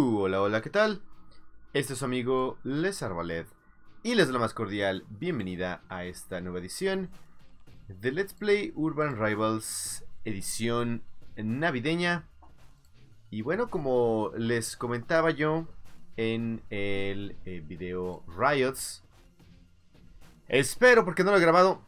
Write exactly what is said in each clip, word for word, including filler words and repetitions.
Uh, hola, hola, ¿qué tal? Este es su amigo Les Arbaled y les doy la más cordial bienvenida a esta nueva edición de Let's Play Urban Rivals, edición navideña. Y bueno, como les comentaba yo en el eh, video Riots, espero porque no lo he grabado,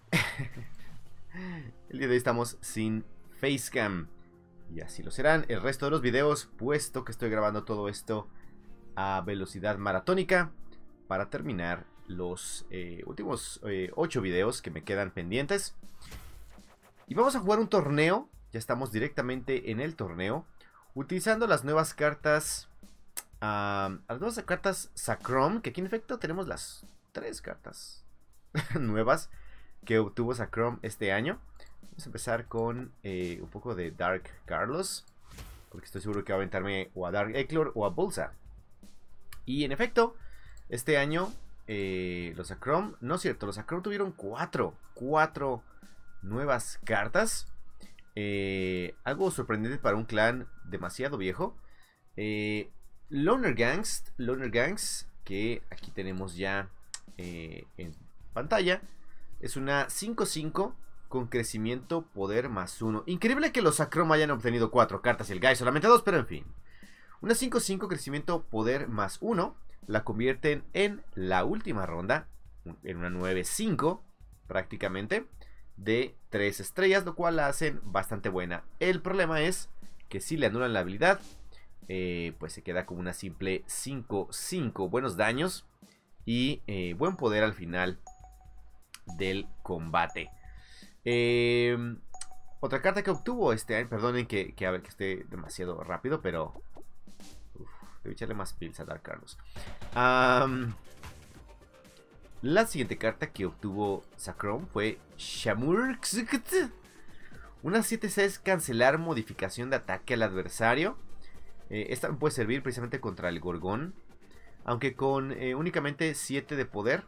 el día de hoy estamos sin Facecam. Y así lo serán el resto de los videos, puesto que estoy grabando todo esto a velocidad maratónica para terminar los eh, últimos eh, ocho videos que me quedan pendientes. Y vamos a jugar un torneo, ya estamos directamente en el torneo, utilizando las nuevas cartas, uh, las nuevas cartas Sacrom, que aquí en efecto tenemos las tres cartas nuevas que obtuvo Sacrom este año. Vamos a empezar con eh, un poco de Dark Carlos, porque estoy seguro que va a aventarme o a Dark Eclor o a Bulza. Y en efecto, este año eh, los Sacrom, no es cierto, los Sacrom tuvieron cuatro, cuatro nuevas cartas. Eh, algo sorprendente para un clan demasiado viejo. Eh, Loner Gangs, Loner Gangs, que aquí tenemos ya eh, en pantalla, es una cinco cinco con crecimiento poder más uno. Increíble que los Sacrom hayan obtenido cuatro cartas y el Guy solamente dos, pero en fin. Una cinco cinco crecimiento poder más uno la convierten en la última ronda, en una nueve cinco prácticamente, de tres estrellas, lo cual la hacen bastante buena. El problema es que si le anulan la habilidad, eh, pues se queda como una simple cinco cinco. Buenos daños y eh, buen poder al final del combate. Eh, otra carta que obtuvo este año, perdonen que, que, a ver, que esté demasiado rápido, pero uf, debo echarle más pills a Dark Carlos. Um, la siguiente carta que obtuvo Sacrom fue Shamurks. Una siete seis, cancelar modificación de ataque al adversario. Eh, esta me puede servir precisamente contra el Gorgón, aunque con eh, únicamente siete de poder.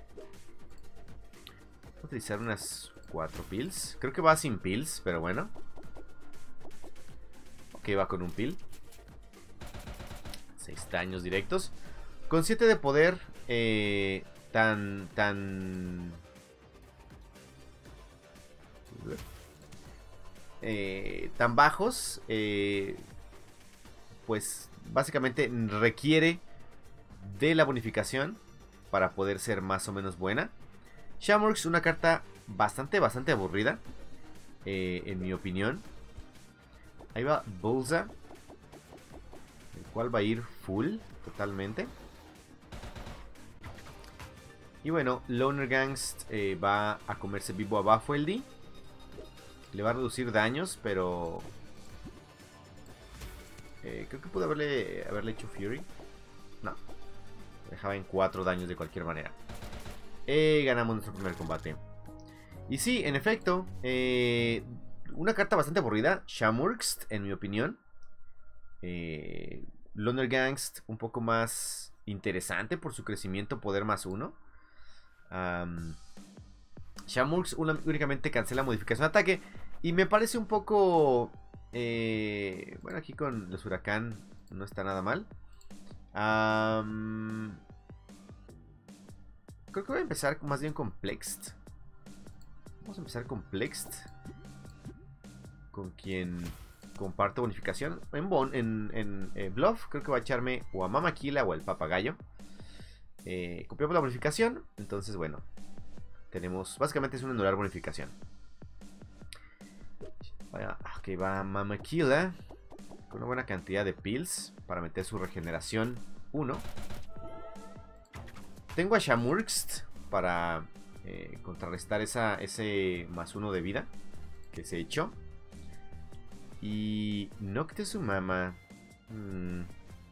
Voy a utilizar unas cuatro pills. Creo que va sin pills, pero bueno. Ok, va con un pill. seis daños directos. Con siete de poder. Eh, tan... Tan... Eh, tan bajos. Eh, pues básicamente requiere de la bonificación para poder ser más o menos buena. Shamurks, una carta bastante, bastante aburrida, eh, en mi opinión. Ahí va Bulza, el cual va a ir full, totalmente. Y bueno, Loner Gangs eh, va a comerse vivo a Baffeldy. Le va a reducir daños, pero... Eh, creo que pude haberle, haberle hecho Fury. No, dejaba en cuatro daños de cualquier manera. Eh, ganamos nuestro primer combate. Y sí, en efecto, eh, una carta bastante aburrida, Shamurks, en mi opinión. eh, Loner Gangs, un poco más interesante por su crecimiento poder más uno. um, Shamurks únicamente cancela modificación de ataque. Y me parece un poco... Eh, bueno, aquí con los huracán no está nada mal. um, Creo que voy a empezar más bien con Plexed. Vamos a empezar con Plexed, con quien comparto bonificación. En, bon, en, en eh, Bluff creo que va a echarme o a Mamaquila o al Papagayo. Eh, copiamos la bonificación. Entonces bueno, tenemos, básicamente es un anular bonificación. Vaya, ok, va Mamaquila con una buena cantidad de pills para meter su regeneración uno. Tengo a Shamurks para eh, contrarrestar esa, ese más uno de vida que se echó. Y Noctezumama. Hmm.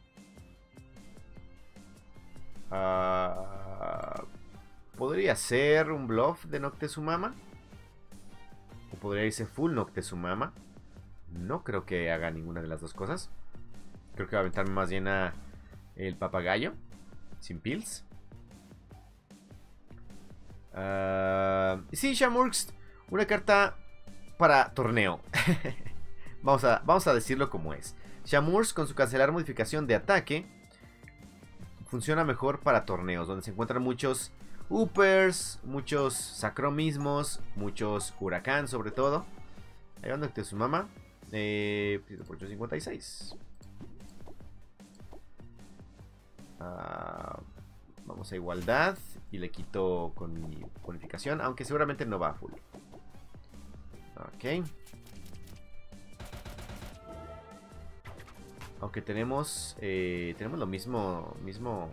Uh, podría ser un bluff de Noctezumama. O podría irse full Noctezumama. No creo que haga ninguna de las dos cosas. Creo que va a aventarme más bien a el Papagayo sin pills. Uh, sí, Shamurks, una carta para torneo. vamos, a, vamos a decirlo como es. Shamurs, con su cancelar modificación de ataque, funciona mejor para torneos, donde se encuentran muchos Uppers, muchos Sacromismos, muchos Huracán sobre todo. Ahí va de su mamá. Eh, por ocho cincuenta y seis. Uh, vamos a igualdad y le quito con mi bonificación, aunque seguramente no va a full. Ok. Aunque tenemos eh, tenemos lo mismo mismo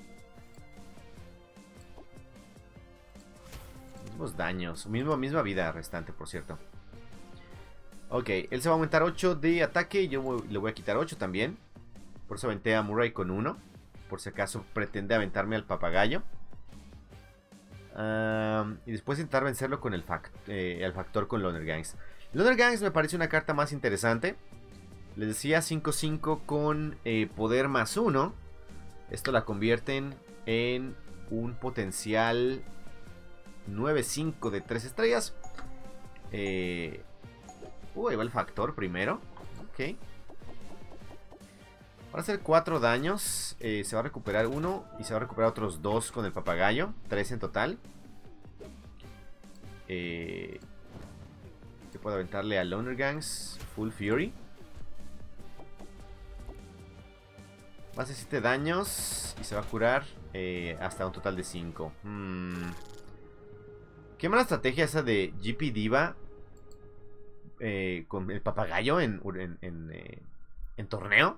mismos daños, mismo, misma vida restante, por cierto. Ok, él se va a aumentar ocho de ataque. Yo le voy a quitar ocho también. Por eso aventé a Murray con uno. Por si acaso pretende aventarme al papagayo. Um, y después intentar vencerlo con el, fact, eh, el factor con Loner Gangs. Loner Gangs me parece una carta más interesante. Les decía cinco cinco con eh, poder más uno. Esto la convierten en un potencial nueve cinco de tres estrellas. Eh, uh, ahí va el factor primero. Ok. Para hacer cuatro daños, eh, se va a recuperar uno y se va a recuperar otros dos con el papagayo. tres en total. Eh, yo puedo aventarle a Loner Gangs Full Fury. Va a hacer siete daños y se va a curar eh, hasta un total de cinco. Hmm. Qué mala estrategia esa de G P Diva eh, con el papagayo en, en, en, eh, en torneo.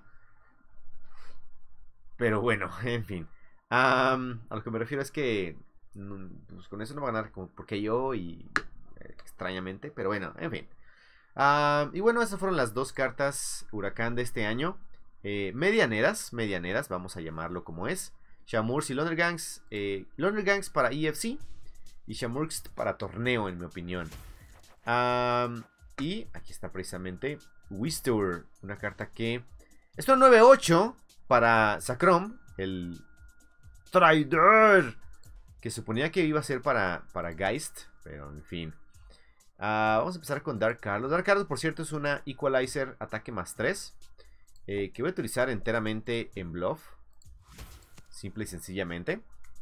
Pero bueno, en fin. Um, a lo que me refiero es que pues, con eso no va a ganar como porque yo y eh, extrañamente. Pero bueno, en fin. Uh, y bueno, esas fueron las dos cartas Huracán de este año. Eh, medianeras, medianeras, vamos a llamarlo como es. Shamurs y Loner Gangs. Eh, Loner Gangs para E F C y Shamurs para torneo, en mi opinión. Um, y aquí está precisamente Wistur, una carta que... Es una nueve ocho para Sacrom, el traidor, que suponía que iba a ser para, para Geist, pero en fin. Uh, vamos a empezar con Dark Carlos. Dark Carlos, por cierto, es una Equalizer ataque más tres. Eh, que voy a utilizar enteramente en Bluff. Simple y sencillamente.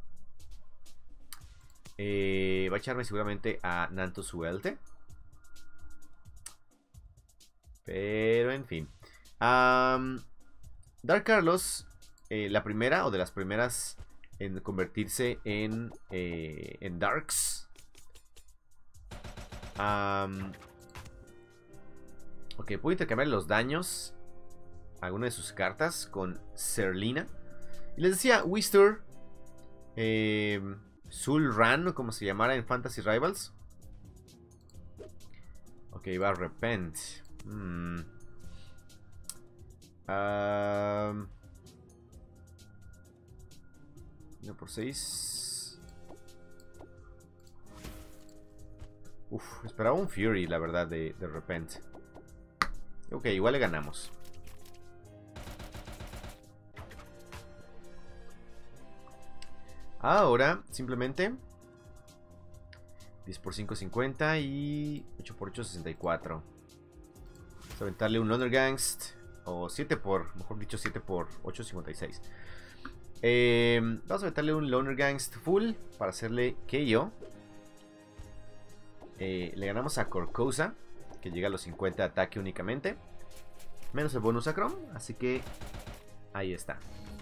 Eh, va a echarme seguramente a Nanto Suelte. Pero en fin. Um, Dark Carlos, eh, la primera o de las primeras en convertirse en, eh, en Darks. Um, ok, puedo intercambiar los daños alguna de sus cartas con Serlina. Y les decía, Wistur, eh, Zul'Ran, como se llamara en Fantasy Rivals. Ok, va a Repent. Hmm. Uh, uno por seis. Uf, esperaba un Fury, la verdad, de, de Repent. Ok, igual le ganamos. Ahora, simplemente diez por cinco, cincuenta y ocho por ocho, sesenta y cuatro. Vamos a aventarle un Loner Gangs. O siete por, mejor dicho, siete por ocho, cincuenta y seis. Eh, vamos a aventarle un Loner Gangs full para hacerle K O. Eh, le ganamos a Corcosa, que llega a los cincuenta de ataque únicamente. Menos el bonus a Chrome, así que ahí está.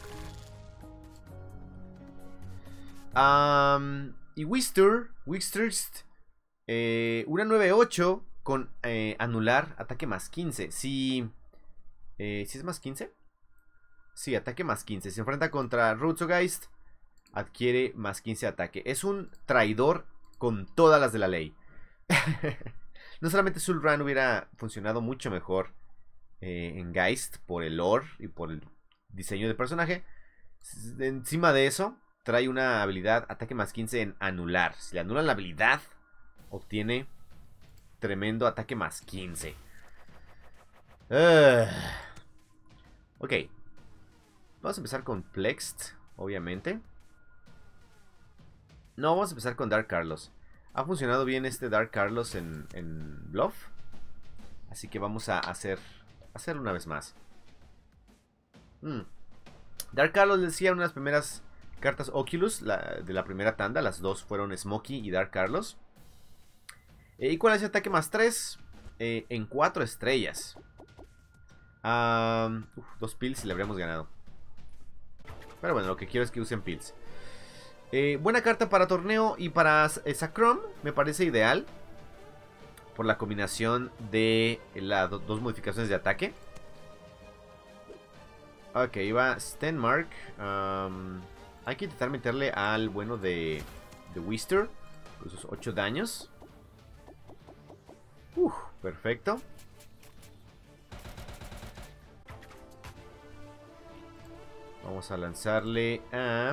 Um, y Wistur, Wisturst, eh, una nueve ocho con eh, anular, ataque más quince. Si, eh, si es más quince, sí, ataque más quince. Se enfrenta contra Rutzogeist, adquiere más quince de ataque. Es un traidor con todas las de la ley. No solamente Zul'Ran hubiera funcionado mucho mejor eh, en Geist por el lore y por el diseño del personaje. Encima de eso, trae una habilidad ataque más quince en anular. Si le anulan la habilidad, obtiene tremendo ataque más quince. Uh. Ok. Vamos a empezar con Plexed, obviamente. No, vamos a empezar con Dark Carlos. Ha funcionado bien este Dark Carlos en, en Bluff. Así que vamos a hacer, hacer una vez más. Mm. Dark Carlos decía en unas primeras cartas Oculus la, de la primera tanda. Las dos fueron Smokey y Dark Carlos. Eh, ¿Y cuál es el ataque más tres? Eh, en cuatro estrellas. Um, uf, dos pills y le habríamos ganado. Pero bueno, lo que quiero es que usen pills. Eh, buena carta para torneo y para Sacrom. Me parece ideal. Por la combinación de las do dos modificaciones de ataque. Ok, va Stenmark. Um, hay que intentar meterle al bueno de, de Wister. Con sus ocho daños. Uf, perfecto. Vamos a lanzarle a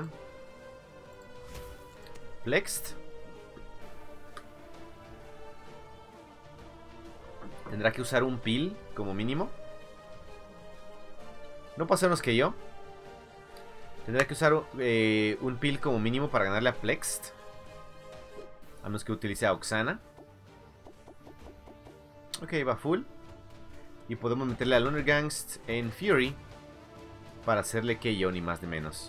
Flexed. Tendrá que usar un peel como mínimo. No pasemos que yo. Tendrá que usar eh, un peel como mínimo para ganarle a Flexed. A menos que utilice a Oxana. Ok, va full. Y podemos meterle a Lonergangst en Fury. Para hacerle K O ni más ni menos.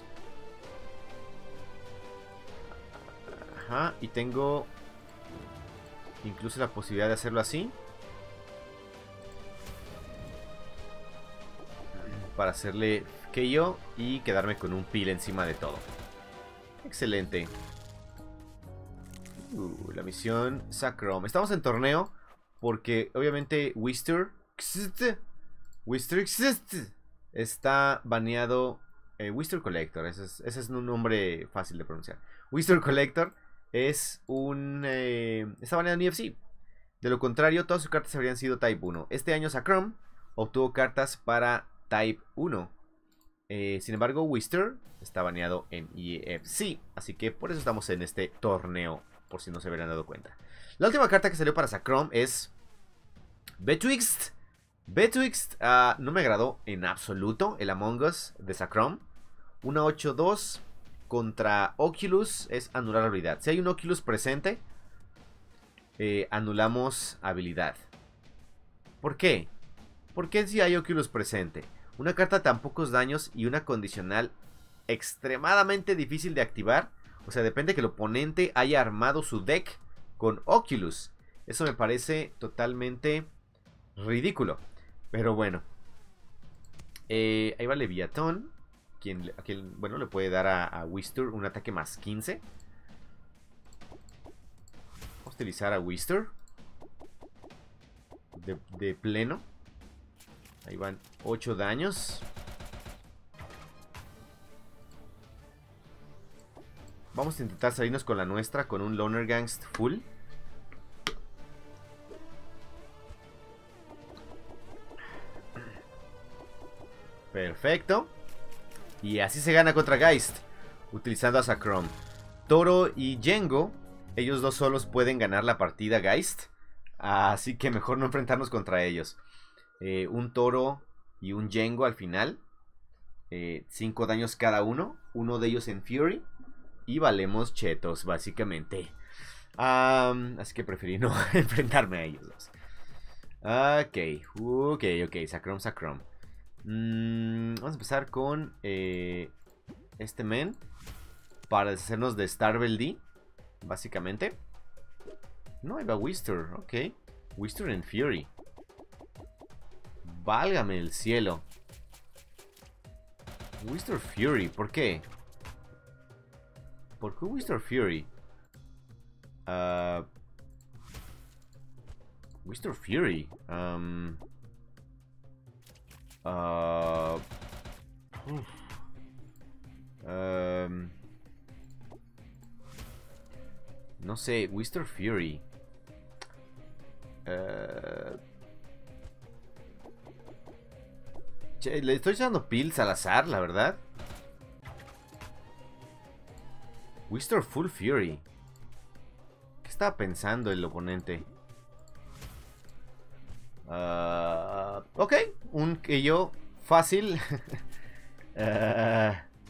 Ajá, y tengo incluso la posibilidad de hacerlo así. Para hacerle K O y quedarme con un peel encima de todo. Excelente. Uh, la misión Sacrom. Estamos en torneo porque obviamente Wister Wister está baneado. eh, Wister Collector, ese es, ese es un nombre fácil de pronunciar. Wister Collector es un... Eh, está baneado en E F C. De lo contrario, todas sus cartas habrían sido Type uno. Este año Sacrom obtuvo cartas para Type uno. Eh, sin embargo, Wister está baneado en E F C. Así que por eso estamos en este torneo, por si no se hubieran dado cuenta. La última carta que salió para Sacrom es Betwixt. Betwixt uh, no me agradó en absoluto el Among Us de Sacrom. Una ocho dos contra Oculus es anular habilidad. Si hay un Oculus presente, eh, anulamos habilidad. ¿Por qué? ¿Por qué si hay Oculus presente? Una carta tan pocos daños y una condicional extremadamente difícil de activar. O sea, depende que el oponente haya armado su deck con Oculus. Eso me parece totalmente ridículo. Pero bueno. Eh, ahí va Leviatón. Quien, quien, bueno, le puede dar a, a Wister un ataque más quince. Vamos a utilizar a Wister. De, de pleno. Ahí van ocho daños. Vamos a intentar salirnos con la nuestra con un Lonergangst full. Perfecto. Y así se gana contra Geist, utilizando a Sacrom. Toro y Jengo, ellos dos solos pueden ganar la partida Geist. Así que mejor no enfrentarnos contra ellos. Eh, un Toro y un Jengo al final. cinco eh, daños cada uno. Uno de ellos en Fury. Y valemos chetos, básicamente. Um, así que preferí no enfrentarme a ellos dos. Ok, ok, ok. Sacrom, Sacrom. Mm, vamos a empezar con eh, este men. Para deshacernos de Starvel D. Básicamente. No, ahí va Wister. Ok. Wister en Fury. Válgame el cielo. Wister Fury, ¿por qué? ¿Por qué Wister Fury? Uh, Wister Fury. Um, uh, um, no sé, Wister Fury. Uh, che, le estoy echando pills al azar, la verdad. Wister Full Fury. ¿Qué estaba pensando el oponente? Uh, ok, un que yo fácil. uh,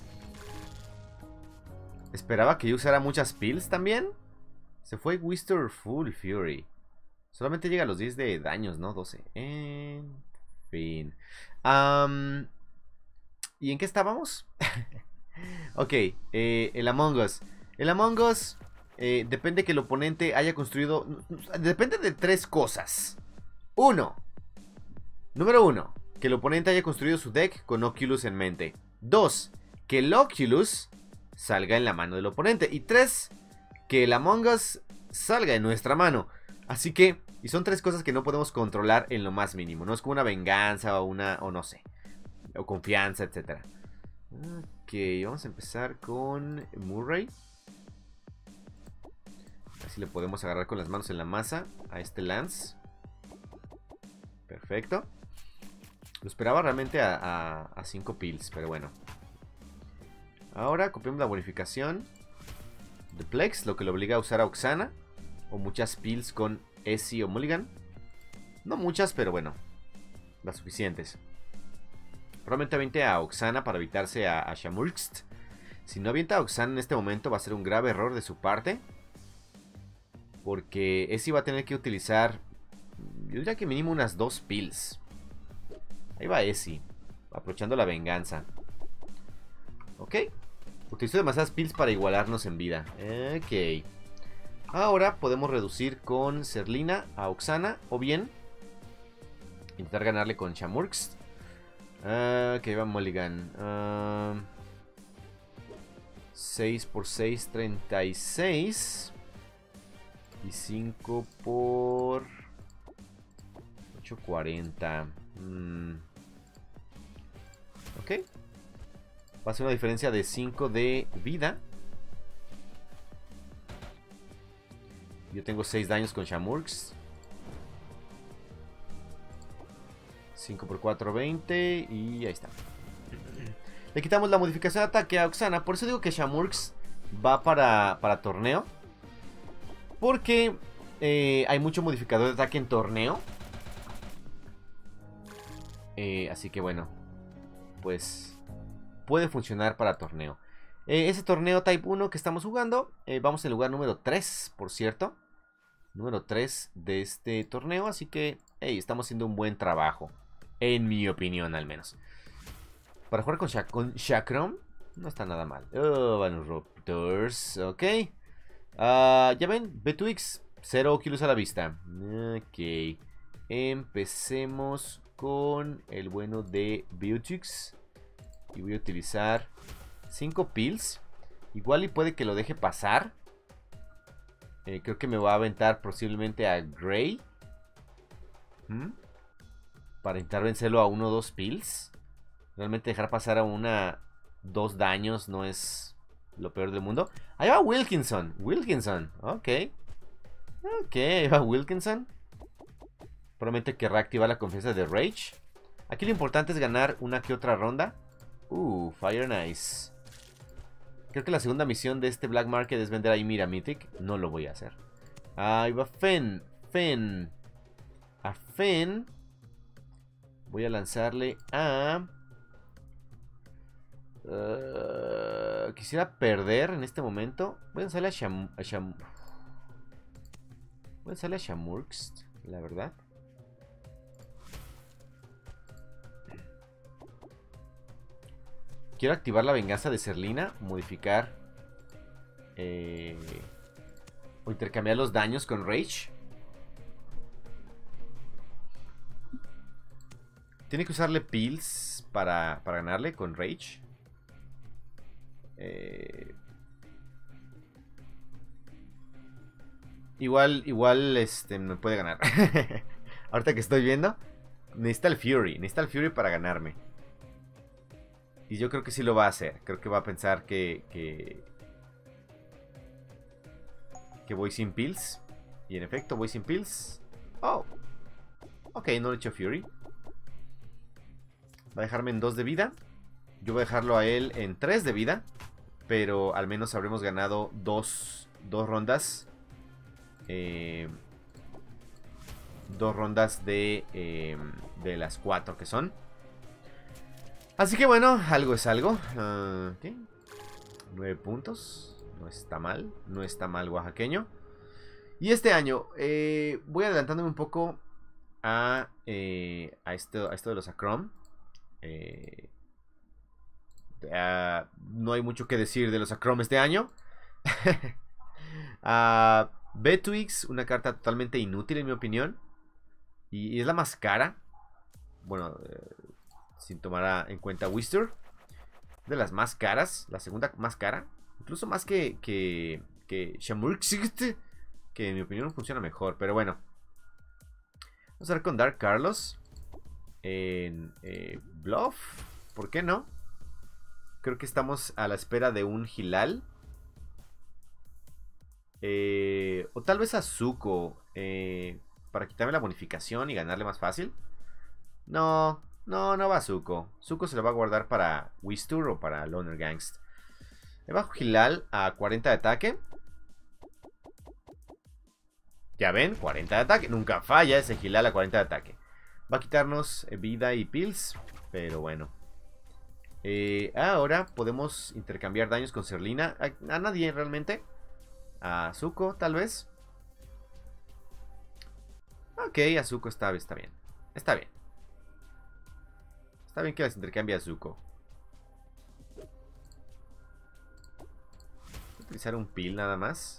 Esperaba que yo usara muchas pills también. Se fue Wister Full Fury. Solamente llega a los diez de daños, ¿no? doce. En fin. Um, ¿Y en qué estábamos? Ok, eh, el Among Us. El Among Us eh, depende que el oponente haya construido... Depende de tres cosas. Uno. Número uno. Que el oponente haya construido su deck con Oculus en mente. Dos. Que el Oculus salga en la mano del oponente. Y tres. Que el Among Us salga en nuestra mano. Así que... Y son tres cosas que no podemos controlar en lo más mínimo. No es como una venganza o una... o no sé. O confianza, etcétera. Ok, vamos a empezar con Murray. Así le podemos agarrar con las manos en la masa a este Lance. Perfecto. Lo esperaba realmente a cinco pills, pero bueno. Ahora copiamos la bonificación de Plex, lo que lo obliga a usar a Oxana. O muchas pills con Essie o Mulligan. No muchas, pero bueno, las suficientes. Probablemente aviente a Oxana para evitarse a, a Shamurkst. Si no avienta a Oxana en este momento va a ser un grave error de su parte. Porque Essie va a tener que utilizar, yo diría que mínimo unas dos pills. Ahí va Essie, aprovechando la venganza. Ok. Utilizó demasiadas pills para igualarnos en vida. Ok. Ahora podemos reducir con Serlina a Oxana. O bien intentar ganarle con Shamurkst. Uh, que va Mulligan. Uh, seis por seis, treinta y seis. Y cinco por ocho, cuarenta. Mm. Ok. Va a ser una diferencia de cinco de vida. Yo tengo seis daños con Shamurkst. cinco por cuatro, veinte. Y ahí está. Le quitamos la modificación de ataque a Oxana. Por eso digo que Shamurkst va para, para torneo. Porque eh, hay mucho modificador de ataque en torneo. Eh, así que bueno. Pues puede funcionar para torneo. Eh, ese torneo Type uno que estamos jugando. Eh, vamos en lugar número tres, por cierto. Número tres de este torneo. Así que hey, estamos haciendo un buen trabajo. En mi opinión, al menos. Para jugar con, Sha con Shakrom no está nada mal. Oh, van los Raptors. Ok. Uh, ya ven, Betwix, cero kilos a la vista. Ok. Empecemos con el bueno de Beautix. Y voy a utilizar cinco pills. Igual y puede que lo deje pasar. Eh, creo que me va a aventar posiblemente a Grey. ¿Mm? Para intentar vencerlo a uno o dos pills. Realmente dejar pasar a una, dos daños no es lo peor del mundo. Ahí va Wilkinson. Wilkinson, ok. Ok, ahí va Wilkinson. Probablemente querrá activar la confianza de Rage. Aquí lo importante es ganar una que otra ronda. Uh, Fire and Ice. Creo que la segunda misión de este Black Market es vender a Ymir Mythic. No lo voy a hacer. Ahí va Fen. Fen. A Fen. Voy a lanzarle a... Uh, quisiera perder en este momento. Voy a lanzarle a Sham... A Sham... Voy a lanzarle a Shamurkst, la verdad. Quiero activar la venganza de Serlina. Modificar eh, o intercambiar los daños con Rage. Tiene que usarle pills para, para ganarle con Rage. Eh, igual, igual este, me puede ganar. Ahorita que estoy viendo, necesita el Fury. Necesita el Fury para ganarme. Y yo creo que sí lo va a hacer. Creo que va a pensar que... Que, que voy sin pills. Y en efecto voy sin pills. Oh. Ok, no le he hecho Fury. Va a dejarme en dos de vida. Yo voy a dejarlo a él en tres de vida. Pero al menos habremos ganado dos, dos rondas. Eh, dos rondas de, eh, de las cuatro que son. Así que bueno, algo es algo. Uh, ¿qué? Nueve puntos. No está mal. No está mal, oaxaqueño. Y este año eh, voy adelantándome un poco a, eh, a, esto, a esto de los Acrom. Eh, Uh, no hay mucho que decir de los Acrom este año. uh, Betwix, una carta totalmente inútil en mi opinión. Y, y es la más cara. Bueno, eh, sin tomar en cuenta Wister. De las más caras. La segunda más cara. Incluso más que, que, que Shamurksit, que en mi opinión funciona mejor. Pero bueno. Vamos a ver con Dark Carlos. En eh, Bluff. ¿Por qué no? Creo que estamos a la espera de un Hilal. Eh, o tal vez a Zuko. Eh, para quitarme la bonificación y ganarle más fácil. No, no, no va a Zuko. Zuko se lo va a guardar para Wistur o para Loner Gangst. Le bajo Hilal a cuarenta de ataque. Ya ven, cuarenta de ataque. Nunca falla ese Hilal a cuarenta de ataque. Va a quitarnos vida y pills. Pero bueno. Eh, ahora podemos intercambiar daños con Serlina. A, a nadie realmente. A Zuko tal vez. Ok, a Zuko está, está bien. Está bien. Está bien que las intercambie a Zuko. Voy a utilizar un pil nada más.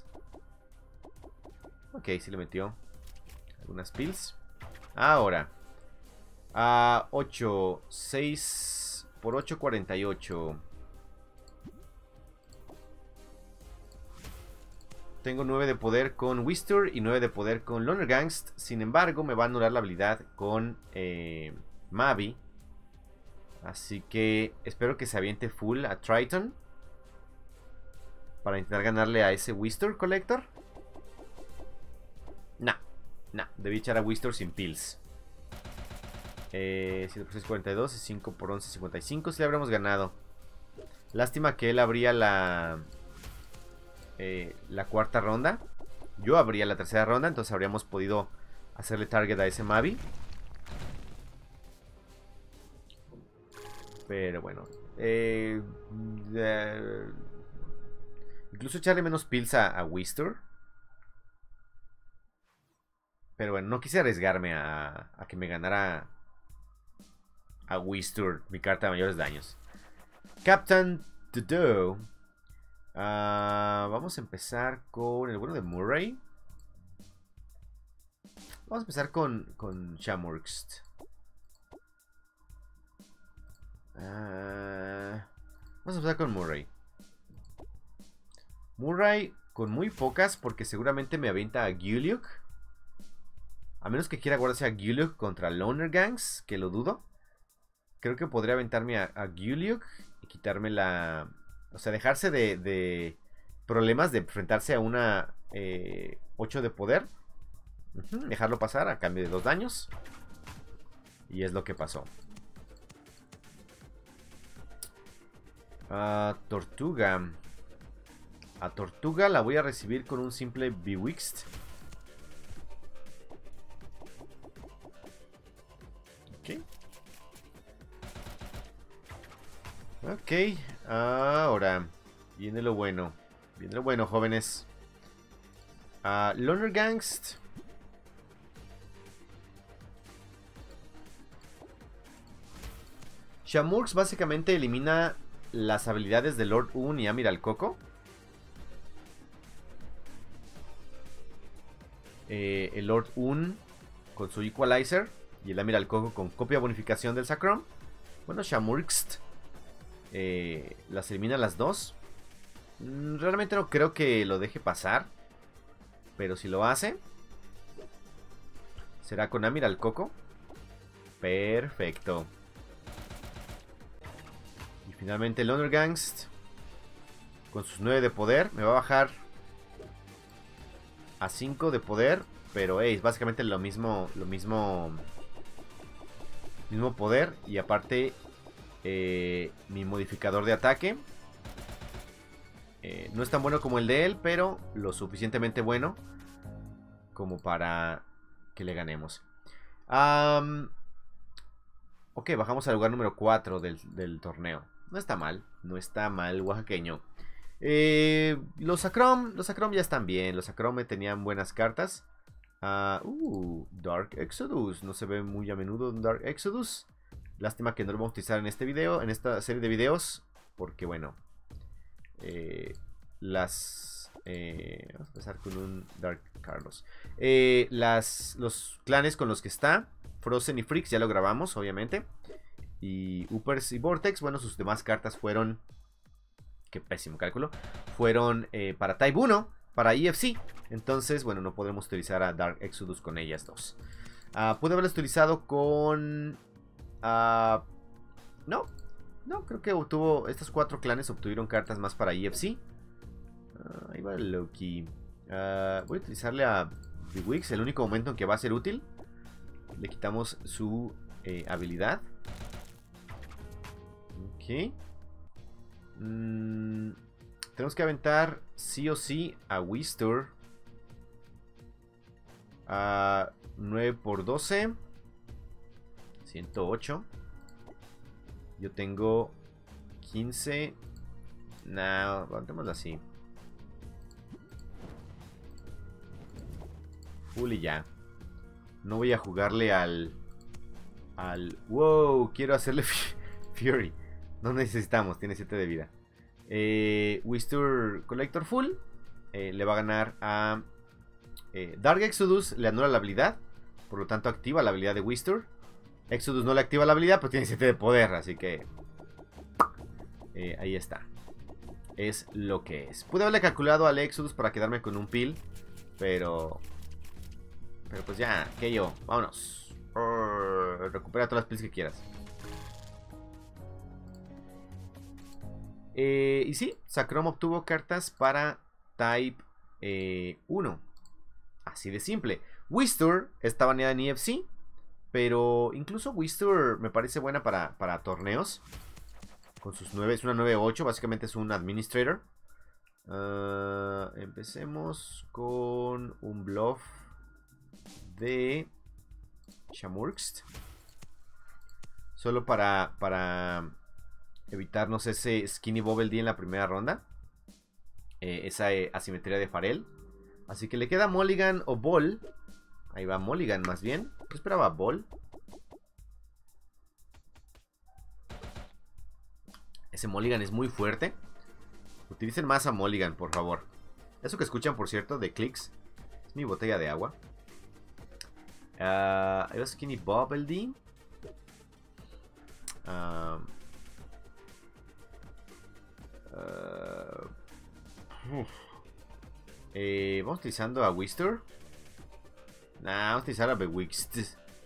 Ok, sí le metió algunas pills. Ahora. A ocho, seis por ocho, cuarenta y ocho. Tengo nueve de poder con Wister y nueve de poder con Loner Gangst. Sin embargo, me va a anular la habilidad con eh, Mavi. Así que espero que se aviente full a Triton. Para intentar ganarle a ese Wister Collector. Nah, nah, debí echar a Wister sin pills. Eh, siete por seis, cuarenta y dos y cinco por once, cincuenta y cinco. Si le habríamos ganado. Lástima que él abría la... Eh, la cuarta ronda. Yo abría la tercera ronda. Entonces habríamos podido hacerle target a ese Mavi. Pero bueno. Eh, eh, incluso echarle menos pills a, a Wister. Pero bueno, no quise arriesgarme a, a que me ganara a Wister, mi carta de mayores daños. Captain Dodo. Uh, vamos a empezar con el bueno de Murray. Vamos a empezar con, con Shamurkst. Uh, vamos a empezar con Murray. Murray con muy pocas, porque seguramente me avienta a Giuliuk. A menos que quiera guardarse a Giuliuk contra Loner Gangs, que lo dudo. Creo que podría aventarme a, a Giuliuk y quitarme la... O sea, dejarse de, de problemas de enfrentarse a una eh, ocho de poder. Uh-huh, dejarlo pasar a cambio de dos daños. Y es lo que pasó. A Tortuga. A Tortuga la voy a recibir con un simple Bewixed. Ok. Ok, ahora viene lo bueno. Viene lo bueno, jóvenes. uh, Loner Gangst. Shamurkst básicamente elimina las habilidades de Lord Un y Amiral Coco. eh, El Lord Un con su Equalizer y el Amiral Coco con copia bonificación del Sacrum. Bueno, Shamurkst Eh, las elimina las dos. Realmente no creo que lo deje pasar, pero si lo hace, será con Amiral Coco. Perfecto. Y finalmente Loner Gangst con sus nueve de poder me va a bajar a cinco de poder. Pero hey, es básicamente lo mismo. Lo mismo Mismo poder. Y aparte Eh, mi modificador de ataque eh, no es tan bueno como el de él, pero lo suficientemente bueno como para que le ganemos. um, Ok, bajamos al lugar número cuatro del, del torneo. No está mal, no está mal, oaxaqueño. eh, Los Sacrom Los Sacrom ya están bien. Los Sacrom me tenían buenas cartas. uh, uh, Dark Exodus. No se ve muy a menudo un Dark Exodus. Lástima que no lo vamos a utilizar en este video, en esta serie de videos. porque bueno, eh, las... Eh, vamos a empezar con un Dark Carlos. Eh, las, los clanes con los que está, Frozen y Freaks, ya lo grabamos, obviamente. Y Upers y Vortex, bueno, sus demás cartas fueron... Qué pésimo cálculo. Fueron eh, para Type uno, para E F C. Entonces, bueno, no podremos utilizar a Dark Exodus con ellas dos. Uh, pude haberlas utilizado con... Uh, no, no, creo que obtuvo... Estos cuatro clanes obtuvieron cartas más para E F C. Uh, ahí va Loki. Uh, voy a utilizarle a Bewix, el único momento en que va a ser útil. Le quitamos su eh, habilidad. Ok. Mm, tenemos que aventar sí o sí a Wistur. A nueve por doce. ciento ocho. Yo tengo quince. No, aguantémoslo así. Full y ya. No voy a jugarle al... Al... Wow, quiero hacerle Fury. No necesitamos, tiene siete de vida. Eh, Wistur Collector Full. Eh, le va a ganar a... Eh, Dark Exodus le anula la habilidad. Por lo tanto activa la habilidad de Wistur. Exodus no le activa la habilidad, pero tiene siete de poder. Así que... Eh, ahí está. Es lo que es. Pude haberle calculado al Exodus para quedarme con un peel. Pero... Pero pues ya, que yo. Vámonos. Urgh, recupera todas las pills que quieras. Eh, y sí, Sacrom obtuvo cartas para Type eh, uno. Así de simple. Wistur está baneada en E F C. Pero incluso Wistur me parece buena para, para torneos. Con sus nueve, es una nueve ocho, básicamente es un Administrator. Uh, empecemos con un bluff de Shamurkst. Solo para, para evitarnos ese Skinny Bobble D en la primera ronda. Eh, esa eh, asimetría de Farel. Así que le queda Mulligan o Ball. Ahí va Mulligan más bien. Yo esperaba Ball. Ese Mulligan es muy fuerte. Utilicen más a Mulligan, por favor. Eso que escuchan, por cierto, de clicks, es mi botella de agua. Uh, ahí va Skinny Bobble D. Uh, uh, eh, vamos utilizando a Wistur. Nah, vamos a utilizar a Bewixt.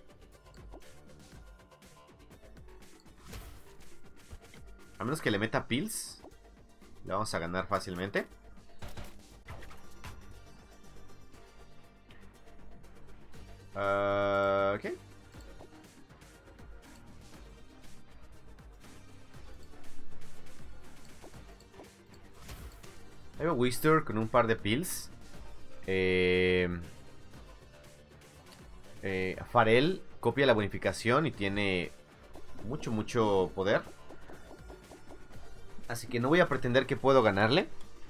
A menos que le meta pills, le vamos a ganar fácilmente. Uh, ok. Ahí va Wistur con un par de pills. Eh, eh, Farel copia la bonificación y tiene mucho, mucho poder. Así que no voy a pretender que puedo ganarle.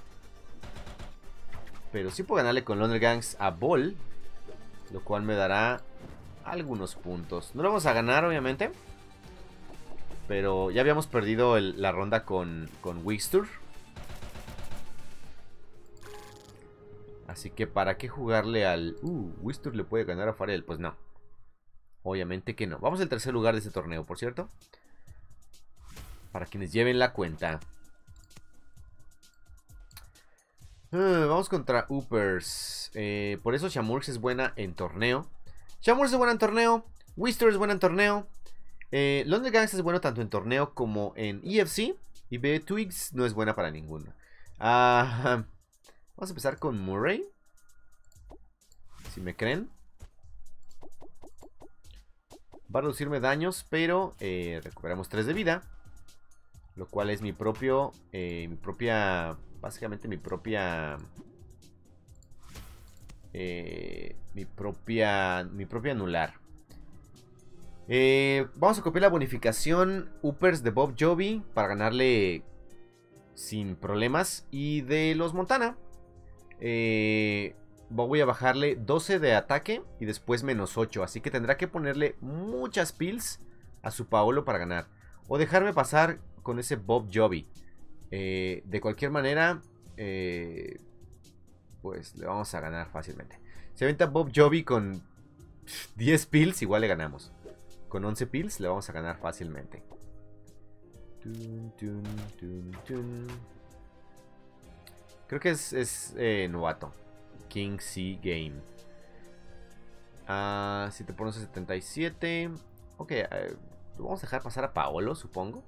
Pero sí puedo ganarle con Lonergangs a Ball. Lo cual me dará algunos puntos. No lo vamos a ganar, obviamente. Pero ya habíamos perdido el, la ronda con, con Wistur. Así que ¿para qué jugarle al... Uh, Wistur le puede ganar a Farel? Pues no. Obviamente que no. Vamos al tercer lugar de este torneo, por cierto. Para quienes lleven la cuenta. Uh, vamos contra Upers. Eh, por eso Shamurks es buena en torneo. Shamurks es buena en torneo. Wistur es buena en torneo. Eh, Lonergangs es bueno tanto en torneo como en E F C. Y B Twigs no es buena para ninguno. Uh, vamos a empezar con Murray. Si me creen. Va a reducirme daños, pero eh, recuperamos tres de vida. Lo cual es mi propio, eh, mi propia, básicamente mi propia, eh, mi propia, mi propia anular. Eh, vamos a copiar la bonificación Uppers de Bob Jovi para ganarle sin problemas. Y de los Montana, eh, voy a bajarle doce de ataque y después menos ocho. Así que tendrá que ponerle muchas pills a su Paolo para ganar. O dejarme pasar con ese Bob Jovi. Eh, de cualquier manera, eh, pues le vamos a ganar fácilmente. Se avienta Bob Jovi con diez pills, igual le ganamos. Con once pills le vamos a ganar fácilmente. Tun, tun, tun, tun. Creo que es, es eh, novato. King C Game. Ah, si te pones a setenta y siete. Ok, eh, vamos a dejar pasar a Paolo, supongo.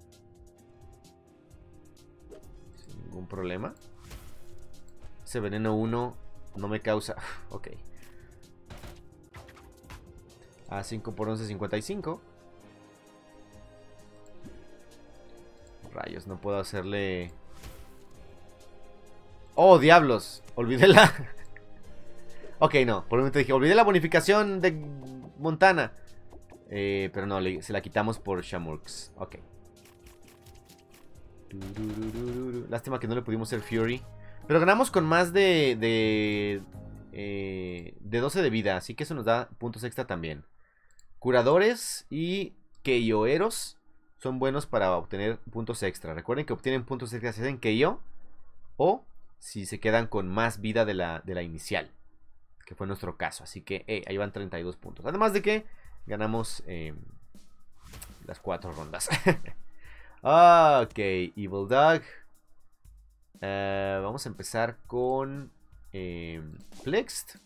Sin ningún problema. Ese veneno uno no me causa... Ok. A cinco por once, cincuenta y cinco. Rayos, no puedo hacerle... ¡Oh, diablos! Olvidé la... Ok, no, por un momento dije, olvidé la bonificación de Montana. Eh, pero no, le, se la quitamos por Shamurks. Ok. Lástima que no le pudimos hacer Fury. Pero ganamos con más de... De, eh, de doce de vida, así que eso nos da puntos extra también. Curadores y Keioeros son buenos para obtener puntos extra. Recuerden que obtienen puntos extra si hacen Keio o si se quedan con más vida de la, de la inicial, que fue nuestro caso. Así que eh, ahí van treinta y dos puntos. Además de que ganamos eh, las cuatro rondas. Ok, Evil Dog. Uh, vamos a empezar con eh, Flexed.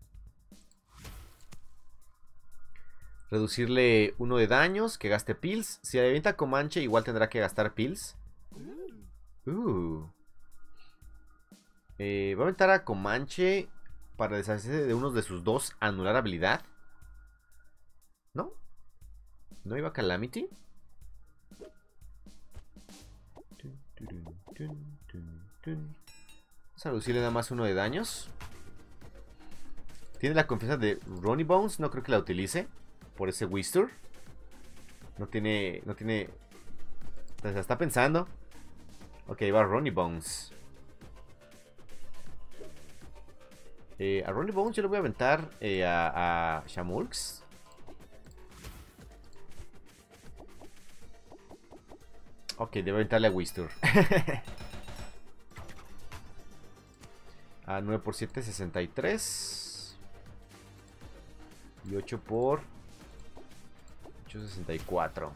Reducirle uno de daños, que gaste pills. Si le avienta Comanche, igual tendrá que gastar pills. Uh. Eh, va a aventar a Comanche para deshacerse de uno de sus dos, anular habilidad. ¿No? ¿No iba Calamity? Vamos a reducirle nada más uno de daños. Tiene la confianza de Ronnie Bones, no creo que la utilice por ese Wistur. No tiene... No tiene... Se la está pensando. Ok, va Ronnie Bones. Eh, a Ronnie Bones yo le voy a aventar eh, a, a Shamurks. Ok, debo aventarle a Wistur. A nueve por siete, sesenta y tres. Y ocho por ocho, sesenta y cuatro.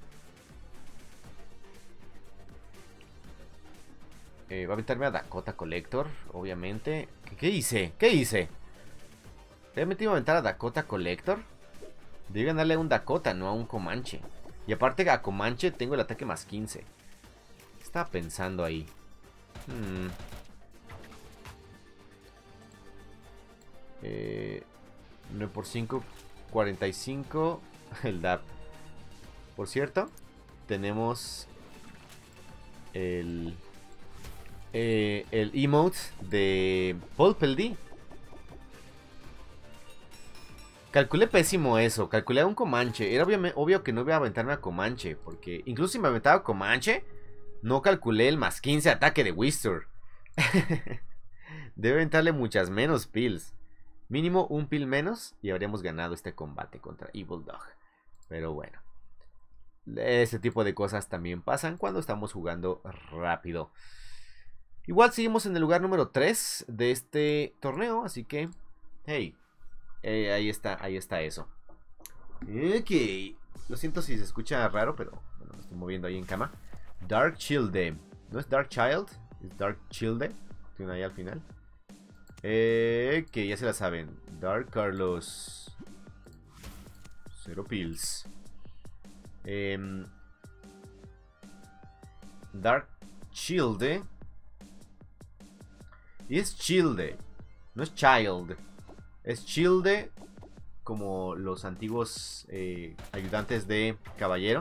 Eh, va a aventarme a Dakota Collector, obviamente. ¿Qué, qué hice? ¿Qué hice? ¿Realmente iba a aventar a Dakota Collector? Debí ganarle a un Dakota, no a un Comanche. Y aparte a Comanche tengo el ataque más quince. ¿Qué estaba pensando ahí? Hmm. Eh, nueve por cinco, cuarenta y cinco. El D A P. Por cierto, tenemos el... Eh, el emote de Pulpeldy. Calculé pésimo eso. Calculé a un Comanche. Era obvio, obvio que no iba a aventarme a Comanche. Porque incluso si me aventaba a Comanche, no calculé el más quince ataque de Wistur. Debe aventarle muchas menos pills. Mínimo un pill menos y habríamos ganado este combate contra Evil Dog. Pero bueno. Ese tipo de cosas también pasan cuando estamos jugando rápido. Igual seguimos en el lugar número tres de este torneo, así que, hey, eh, ahí está, ahí está eso. Ok, lo siento si se escucha raro, pero bueno, me estoy moviendo ahí en cama. Dark Childe, no es Dark Child, es Dark Childe, tiene ahí al final. Eh, que ya se la saben, Dark Carlos, cero pills. Eh, Dark Childe. Y es Childe, no es Child. Es Childe, como los antiguos eh, ayudantes de Caballero.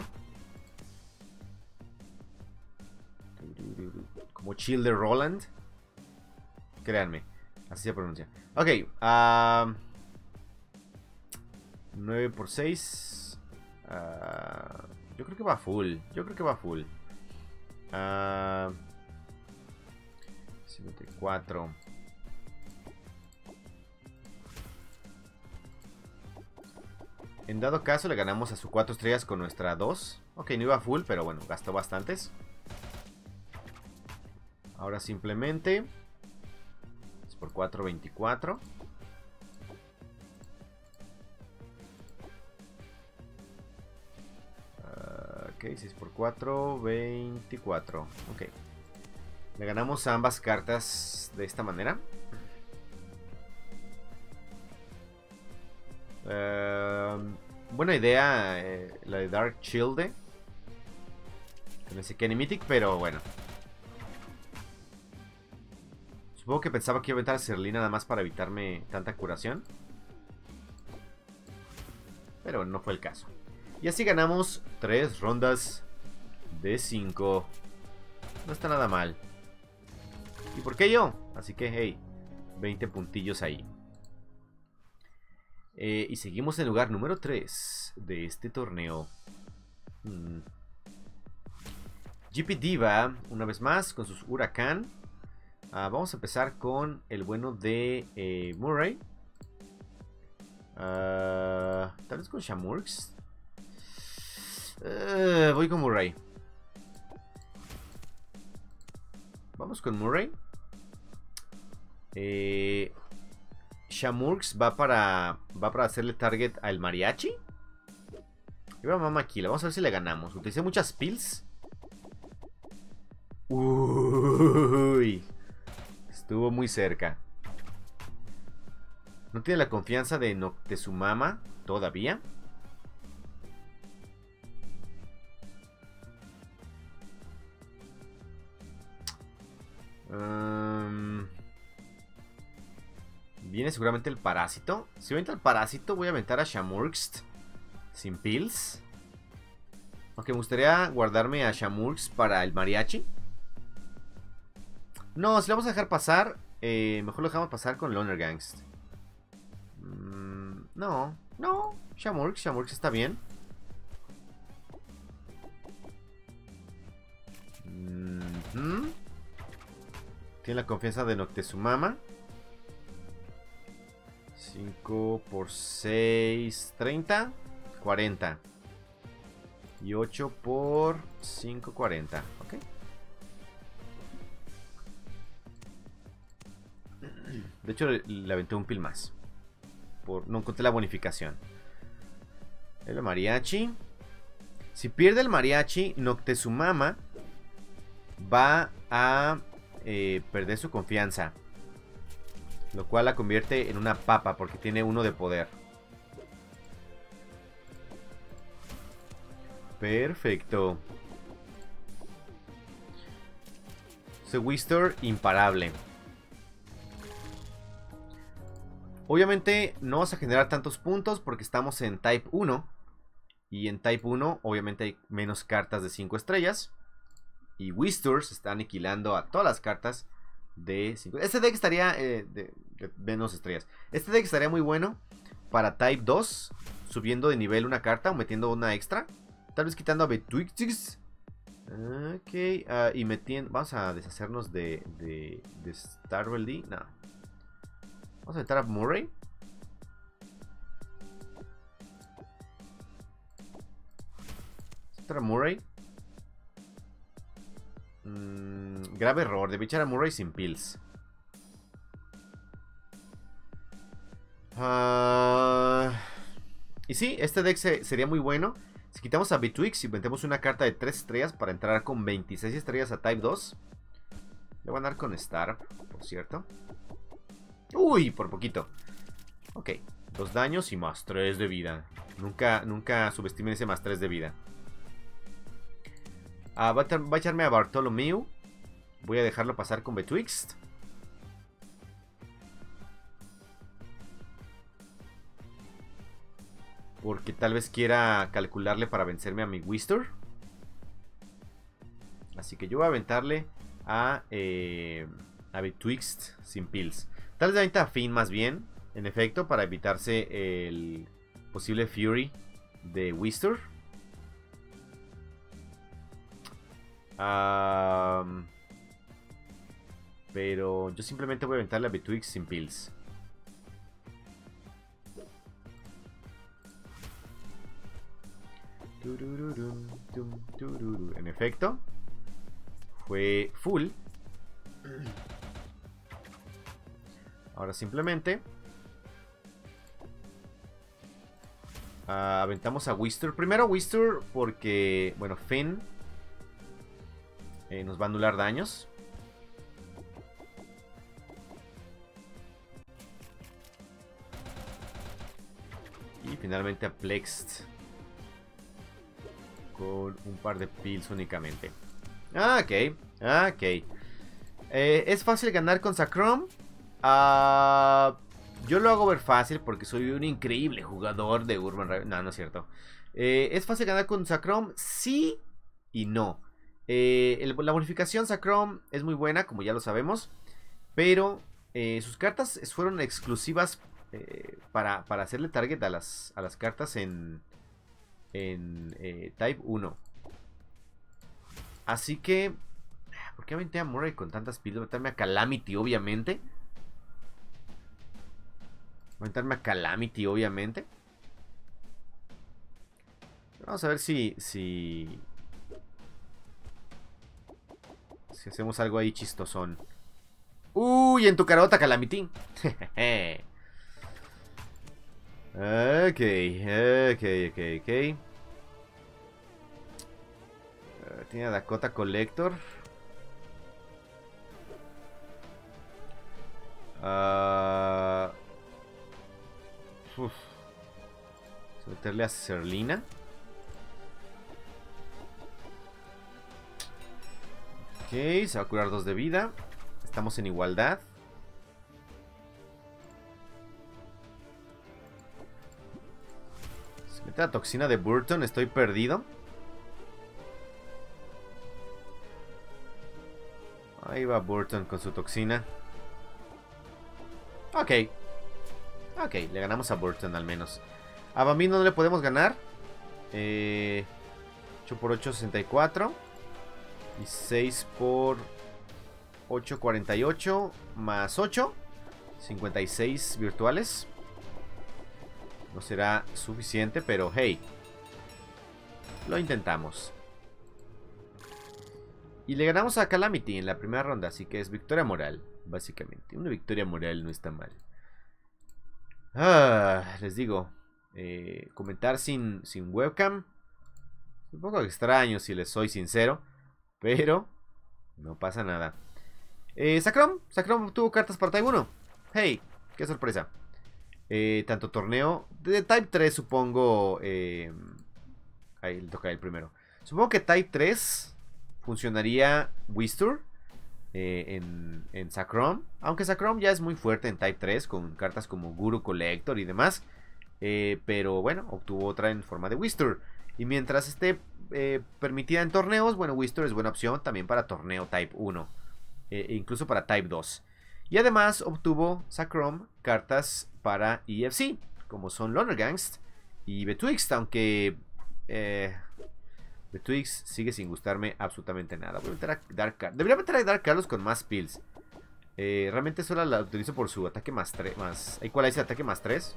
Como Childe Roland. Créanme, así se pronuncia. Ok, uh, nueve por seis. Uh, yo creo que va full. Yo creo que va full. Uh, cincuenta y cuatro. En dado caso le ganamos a su cuatro estrellas con nuestra dos. Ok, no iba full, pero bueno, gastó bastantes. Ahora simplemente seis por cuatro, veinticuatro. Uh, ok, seis por cuatro, veinticuatro. Ok. Le ganamos a ambas cartas de esta manera. Uh, buena idea eh, la de Dark Childe. No sé qué Mythic, pero bueno. Supongo que pensaba que iba a aventar a Serlin nada más para evitarme tanta curación. Pero no fue el caso. Y así ganamos tres rondas de cinco. No está nada mal. ¿Y por qué yo? Así que, hey, veinte puntillos ahí. Eh, y seguimos en el lugar número tres de este torneo. Hmm. G P Diva, una vez más, con sus Huracán. Uh, vamos a empezar con el bueno de eh, Murray. Uh, Tal vez con Shamurks. Uh, voy con Murray. Vamos con Murray. Eh, Shamurks va para va para hacerle target al Mariachi. Y va Mama Killa. Vamos a ver si le ganamos. Utilicé muchas pills. Uy. Estuvo muy cerca. No tiene la confianza de Noctezumama todavía. Um, viene seguramente el parásito. Si avienta el parásito, voy a aventar a Shamurks sin pills. Aunque me gustaría guardarme a Shamurks para el Mariachi. No, si lo vamos a dejar pasar, eh, mejor lo dejamos pasar con Loner Gangst. Mm, no, no, Shamurks, Shamurks está bien. Mm-hmm. Tiene la confianza de Noctezumama. cinco por seis, treinta, cuarenta. Y ocho por cinco, cuarenta. Ok. De hecho, le, le aventé un pil más. Por, no encontré la bonificación. El Mariachi. Si pierde el Mariachi, Noctezumama va a eh, perder su confianza. Lo cual la convierte en una papa porque tiene uno de poder. Perfecto. Sewister imparable. Obviamente no vas a generar tantos puntos porque estamos en Type uno. Y en Type uno obviamente hay menos cartas de cinco estrellas. Y Wistur se está aniquilando a todas las cartas de cinco. Este deck estaría eh, de, de menos estrellas. Este deck estaría muy bueno para Type dos. Subiendo de nivel una carta o metiendo una extra. Tal vez quitando a Betwixt. Ok. Uh, y metiendo... Vamos a deshacernos de, de, de Starveldy. No. Vamos a meter a Murray. Meter a Murray. Mm, grave error. Debí echar a Murray sin pills. Uh, y sí, este deck se, sería muy bueno. Si quitamos a Betwixt y metemos una carta de tres estrellas para entrar con veintiséis estrellas a Type dos. Le voy a dar con Star, por cierto. Uy, por poquito. Ok, dos daños y más tres de vida. Nunca, nunca subestimen ese más tres de vida. Ah, va, a va a echarme a Bartholomew. Voy a dejarlo pasar con Betwixt. Porque tal vez quiera calcularle para vencerme a mi Wistur. Así que yo voy a aventarle a, eh, a Betwixt sin pills. Tal vez aventa a Finn más bien, en efecto, para evitarse el posible Fury de Wistur. Um, pero yo simplemente voy a aventarle a Betwixt sin pills. En efecto, fue full. Ahora simplemente uh, aventamos a Wistur. Primero Wistur porque, bueno, Finn eh, nos va a anular daños. Y finalmente a Plext con un par de pills únicamente. Ah, ok. Ah, ok. Eh, ¿Es fácil ganar con Sakrom? Uh, yo lo hago ver fácil porque soy un increíble jugador de Urban Rivals. No, no es cierto. Eh, ¿Es fácil ganar con Sakrom? Sí y no. Eh, el, la bonificación Sakrom es muy buena, como ya lo sabemos. Pero eh, sus cartas fueron exclusivas eh, para, para hacerle target a las, a las cartas en, en eh, Type uno. Así que... ¿por qué aventé a Murray con tantas pilas? Voy a meterme a Calamity, obviamente. Voy a meterme a Calamity, obviamente. Vamos a ver si... Si, si hacemos algo ahí chistosón. Uy, en tu carota, Calamity. Ok, ok, ok, ok. Uh, tiene a Dakota Collector. Uh, uf. Meterle a Serlina. Ok, se va a curar dos de vida. Estamos en igualdad. Se mete la toxina de Burton. Estoy perdido. Ahí va Burton con su toxina. Ok. Ok, le ganamos a Burton al menos. A Bambino no le podemos ganar. Eh, ocho por ocho, sesenta y cuatro. Y seis por ocho, cuarenta y ocho. Más ocho, cincuenta y seis virtuales. No será suficiente, pero hey, lo intentamos. Y le ganamos a Calamity en la primera ronda. Así que es victoria moral, básicamente. Una victoria moral no está mal. Ah, les digo, eh, comentar sin, sin webcam es un poco extraño, si les soy sincero. Pero no pasa nada. eh, Sakrom, Sakrom tuvo cartas para Type uno. Hey, qué sorpresa. eh, Tanto torneo de Type tres, supongo. eh, Ahí le toca el primero. Supongo que Type tres funcionaría Wistur eh, en, en Sakrom. Aunque Sakrom ya es muy fuerte en Type tres, con cartas como Guru Collector y demás. Eh, pero bueno, obtuvo otra en forma de Wistur. Y mientras esté eh, permitida en torneos, bueno, Wistur es buena opción también para torneo Type uno. Eh, e incluso para Type dos. Y además obtuvo Sakrom cartas para E F C, como son Lonergangst y Betwixt, aunque eh, Betwixt sigue sin gustarme absolutamente nada. Voy a meter a Dark, debería meter a Dark Carlos con más pills. Eh, realmente solo la utilizo por su ataque más tres. Más, Equalizer ataque más tres.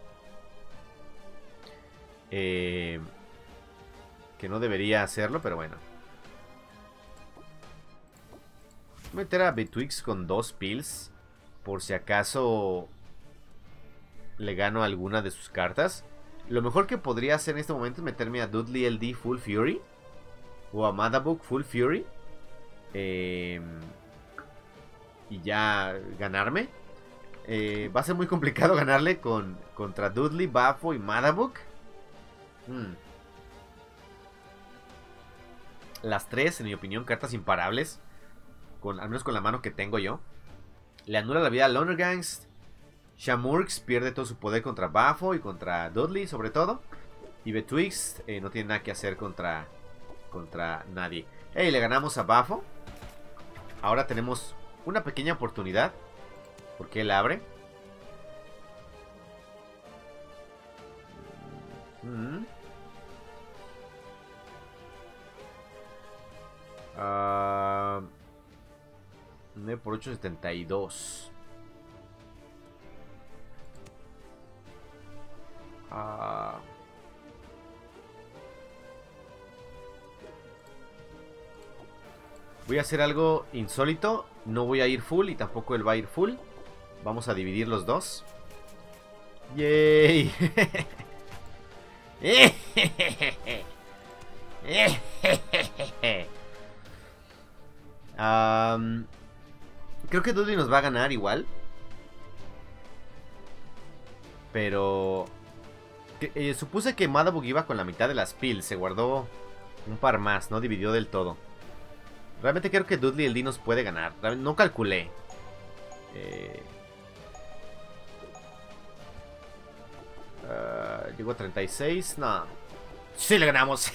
Eh, que no debería hacerlo, pero bueno. Voy a meter a Betwixt con dos pills, por si acaso le gano alguna de sus cartas. Lo mejor que podría hacer en este momento es meterme a Dudley L D Full Fury o a Madabuk Full Fury. Eh, y ya ganarme. Eh, va a ser muy complicado ganarle con, contra Dudley, Bafo y Madabuk. Hmm. Las tres, en mi opinión, cartas imparables. Con, al menos con la mano que tengo yo. Le anula la vida a Lonergangst. Shamurks pierde todo su poder contra Bafo y contra Dudley, sobre todo. Y Betwixt eh, no tiene nada que hacer contra, contra nadie. Hey, le ganamos a Bafo. Ahora tenemos una pequeña oportunidad, porque él abre. Mm. Uh, nueve por ocho, setenta y dos. Uh, Voy a hacer algo insólito. No voy a ir full y tampoco él va a ir full. Vamos a dividir los dos. ¡Yay! um, creo que Dudley nos va a ganar igual. Pero... Que, eh, supuse que Madabug iba con la mitad de las pills. Se guardó un par más, no dividió del todo. Realmente creo que Dudley el D nos puede ganar. No calculé. Eh... Uh, Llego a treinta y seis. No. ¡Sí le ganamos!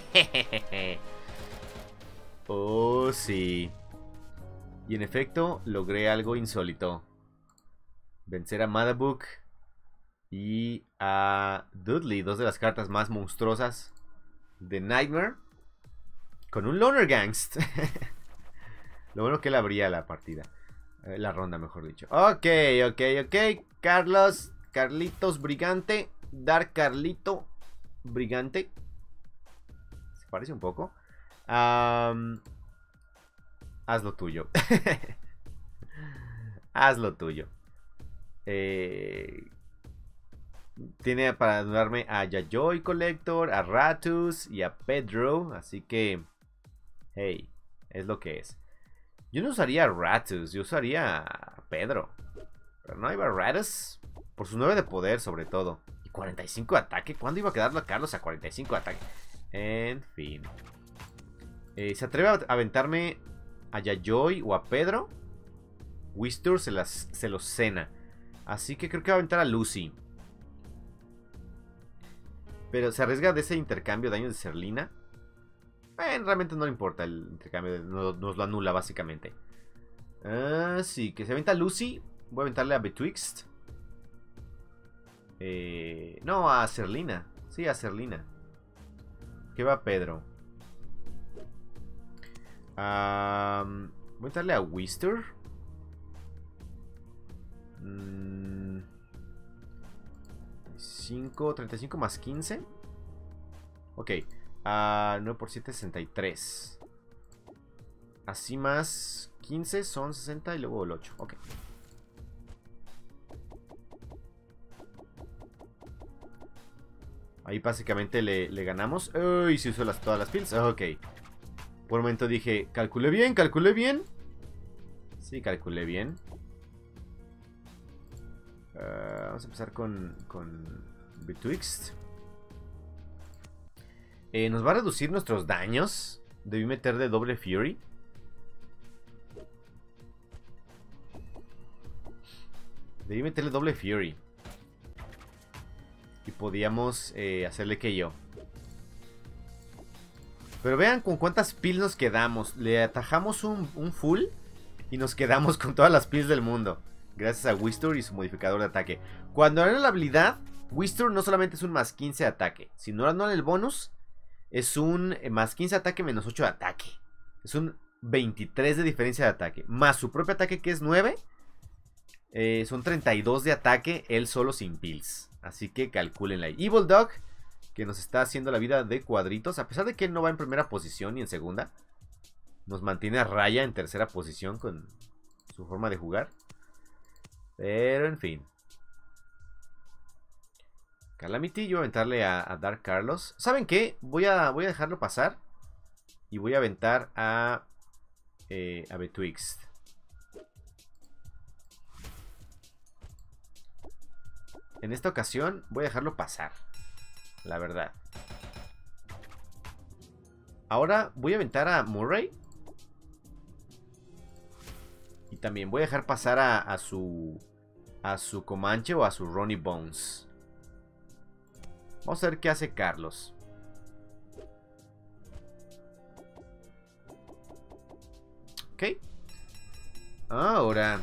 Oh, sí. Y en efecto, logré algo insólito. Vencer a Madabug y a Dudley, dos de las cartas más monstruosas de Nightmare, con un Loner Gangst. Lo bueno que él abría la partida. Eh, la ronda, mejor dicho. Ok, ok, ok. Carlos, Carlitos Brigante. Dark Carlito Brigante. Se parece un poco. Um, haz lo tuyo. Haz lo tuyo. Eh... Tiene para ayudarme a Yayoi Collector, a Ratus y a Pedro. Así que, hey, es lo que es. Yo no usaría a Ratus, yo usaría a Pedro. Pero no iba a Ratus. Por su nueve de poder, sobre todo. Y cuarenta y cinco de ataque. ¿Cuándo iba a quedarlo a Carlos a cuarenta y cinco de ataque? En fin. Eh, ¿Se atreve a aventarme a Yayoi o a Pedro? Wistur se, las, se los cena. Así que creo que va a aventar a Lucy. Pero se arriesga de ese intercambio de daños de Serlina. Eh, realmente no le importa el intercambio. No, nos lo anula básicamente. Ah, sí, que se avienta Lucy. Voy a aventarle a Betwixt. Eh, no, a Serlina. Sí, a Serlina. ¿Qué va Pedro? Um, voy a aventarle a Wistur. Mm, cinco, treinta y cinco más quince. Ok. Uh, nueve por siete, sesenta y tres. Así más quince son sesenta y luego el ocho. Ok. Ahí básicamente le, le ganamos. Uy, se usó las, todas las pills. Ok. Por un momento dije, calculé bien, calculé bien. Sí, calculé bien. Uh, vamos a empezar con, con Betwixt. Eh, nos va a reducir nuestros daños. Debí meter de doble Fury. Debí meterle doble Fury. Y podíamos eh, hacerle que yo. Pero vean con cuántas pills nos quedamos. Le atajamos un, un full y nos quedamos con todas las pills del mundo. Gracias a Wistur y su modificador de ataque. Cuando anulan la habilidad, Wistur no solamente es un más quince de ataque. Si no anulan el bonus, es un más quince de ataque menos ocho de ataque. Es un veintitrés de diferencia de ataque. Más su propio ataque que es nueve. Eh, son treinta y dos de ataque, él solo sin pills. Así que calcúlenla. Evil Dog, que nos está haciendo la vida de cuadritos. A pesar de que él no va en primera posición ni en segunda. Nos mantiene a raya en tercera posición con su forma de jugar. Pero en fin. Calamity, yo voy a aventarle a, a Dark Carlos. ¿Saben qué? Voy a, voy a dejarlo pasar. Y voy a aventar a, eh, a Betwixt. En esta ocasión voy a dejarlo pasar. La verdad. Ahora voy a aventar a Murray. Y también voy a dejar pasar a, a su... A su Comanche o a su Ronnie Bones. Vamos a ver qué hace Carlos. Ok. Ahora...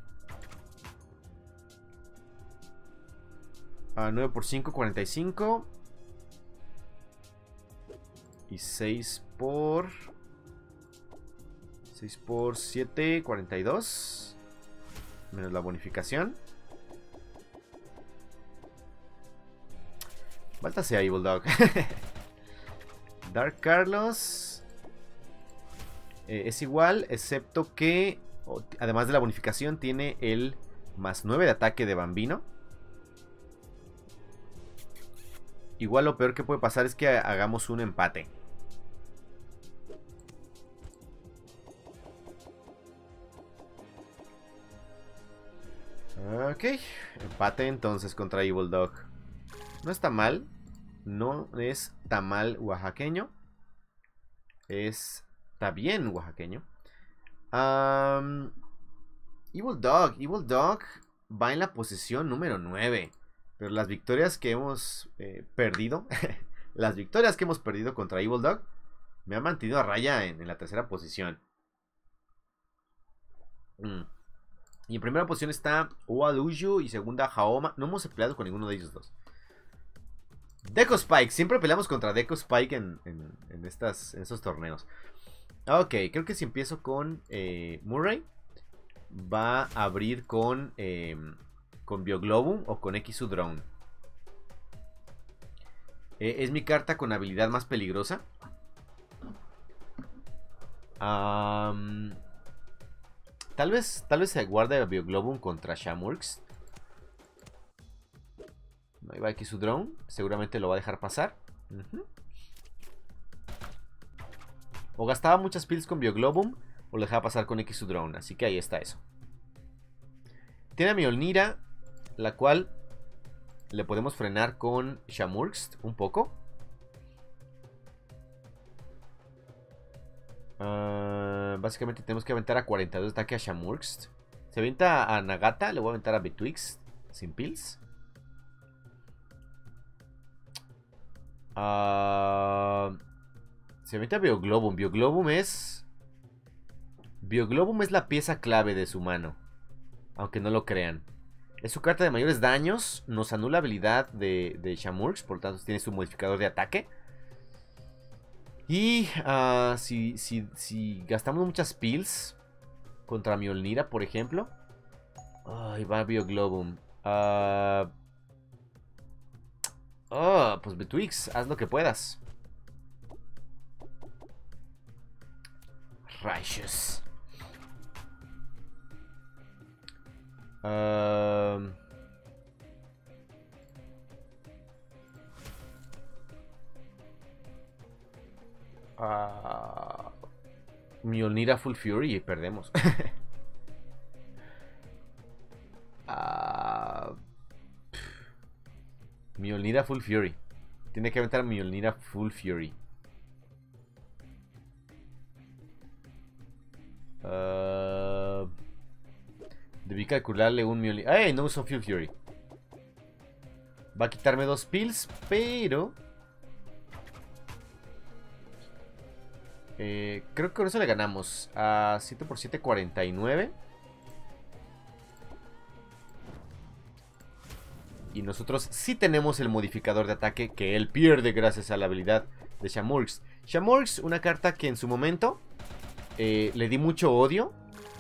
A nueve por cinco, cuarenta y cinco. Y seis por... seis por siete, cuarenta y dos. Menos la bonificación. Falta sea Evil Dog. Dark Carlos. eh, es igual, excepto que, además de la bonificación, tiene el más nueve de ataque de Bambino. Igual lo peor que puede pasar es que hagamos un empate. Ok, empate entonces contra Evil Dog. No está mal. No es tamal oaxaqueño. Está bien oaxaqueño. um, Evil Dog Evil Dog va en la posición número nueve. Pero las victorias que hemos eh, perdido Las victorias que hemos perdido contra Evil Dog me han mantenido a raya en, en la tercera posición. mm. Y en primera posición está Oaluyu y segunda Haoma. No hemos peleado con ninguno de ellos dos. Deco Spike. Siempre peleamos contra Deco Spike en, en, en, estas, en estos torneos. Ok, creo que si empiezo con eh, Murray, va a abrir con, eh, con Bioglobum o con X U Drone. Eh, es mi carta con habilidad más peligrosa. Um, tal vez tal vez se guarde Bioglobum contra Shamurks. Ahí va X U Drone. Seguramente lo va a dejar pasar. Uh-huh. O gastaba muchas pills con Bioglobum o lo dejaba pasar con X U Drone. Así que ahí está eso. Tiene a Mjolnira, la cual le podemos frenar con Shamurks un poco. Uh, básicamente tenemos que aventar a cuarenta y dos de ataque a Shamurks. Se avienta a Nagata, le voy a aventar a Betwixt sin pills. Uh, se avienta a Bioglobum. Bioglobum es... Bioglobum es la pieza clave de su mano. Aunque no lo crean. Es su carta de mayores daños. Nos anula habilidad de, de Shamurks. Por lo tanto tiene su modificador de ataque. Y uh, si, si, si gastamos muchas pills contra Mjolnira, por ejemplo. Ahí va Bioglobum. Uh, oh, pues Betwixt, haz lo que puedas. Rayos. Uh, uh, Mjolnira Full Fury y perdemos. uh, Mjolnira Full Fury. Tiene que aventar Mjolnira Full Fury. Uh, debí calcularle un Mjolnira. ¡Ey! No usó Full Fury. Va a quitarme dos pills, pero... Eh, creo que con eso le ganamos. A siete por siete, cuarenta y nueve. Y nosotros sí tenemos el modificador de ataque que él pierde gracias a la habilidad de Shamurks. Shamurks, una carta que en su momento eh, le di mucho odio.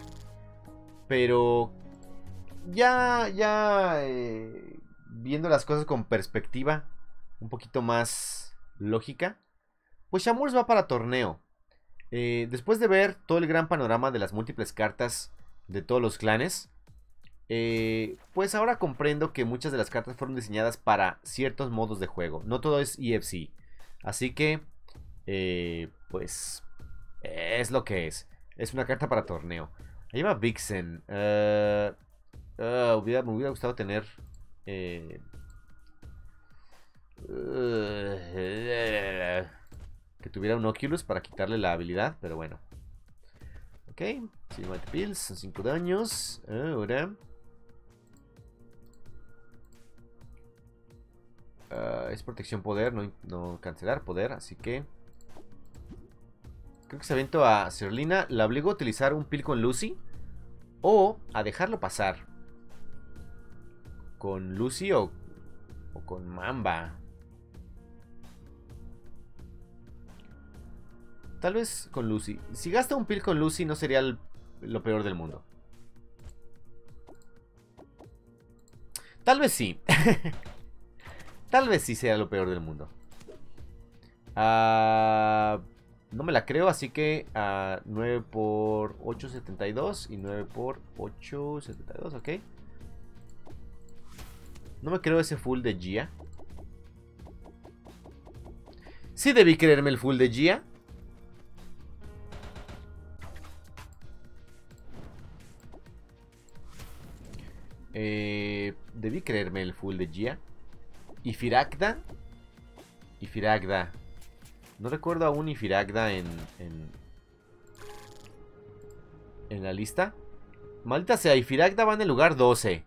Pero ya, ya eh, viendo las cosas con perspectiva un poquito más lógica, pues Shamurks va para torneo. Eh, después de ver todo el gran panorama de las múltiples cartas de todos los clanes, eh, pues ahora comprendo que muchas de las cartas fueron diseñadas para ciertos modos de juego. No todo es E F C. Así que, eh, pues, es lo que es. Es una carta para torneo. Ahí va Vixen. Uh, uh, hubiera, me hubiera gustado tener... Eh, uh, que tuviera un Oculus para quitarle la habilidad, pero bueno. Ok, cincuenta pills, son cinco daños. Ahora... Uh, es protección poder, no, no cancelar poder, así que... Creo que se aventó a Serlina. La obligo a utilizar un pill con Lucy. O a dejarlo pasar. Con Lucy o, o con Mamba. Tal vez con Lucy. Si gasta un pill con Lucy no sería el, lo peor del mundo. Tal vez sí. Tal vez sí sea lo peor del mundo. Ah... Uh... No me la creo, así que uh, nueve por ocho, setenta y dos. Y nueve por ocho, setenta y dos, ok. No me creo ese full de Gia. Sí debí creerme el full de Gia. Eh, debí creerme el full de Gia. Y Firagda. Y Firagda. No recuerdo aún Ifiragda en, en, en la lista. Maldita sea, Ifiragda va en el lugar doce.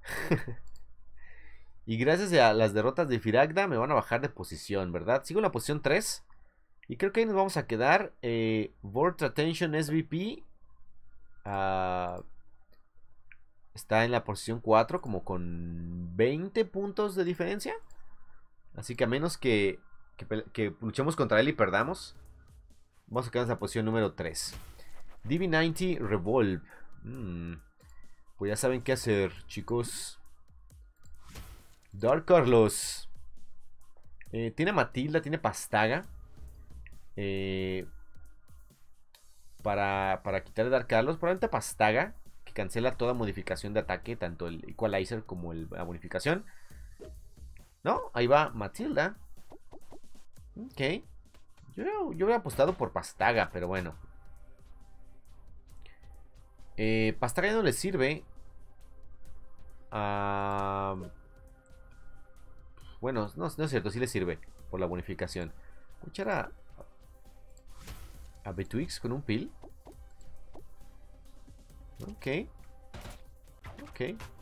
Y gracias a las derrotas de Ifiragda me van a bajar de posición, ¿verdad? Sigo en la posición tres. Y creo que ahí nos vamos a quedar. Eh, Board Attention S V P. Uh, está en la posición cuatro, como con veinte puntos de diferencia. Así que a menos que... Que, que luchemos contra él y perdamos, vamos a quedar en la posición número tres. D B noventa Revolve. mm. Pues ya saben qué hacer, chicos. Dark Carlos. eh, Tiene Matilda, tiene Pastaga. eh, Para, para quitarle Dark Carlos, probablemente Pastaga, que cancela toda modificación de ataque, tanto el Equalizer como el, la bonificación. No, ahí va Matilda. Ok. Yo, yo hubiera apostado por Pastaga, pero bueno. Eh, Pastaga ya no le sirve. Uh, bueno, no, no es cierto, sí le sirve por la bonificación. Escuchar a, a Betwix con un pil. Ok. Ok.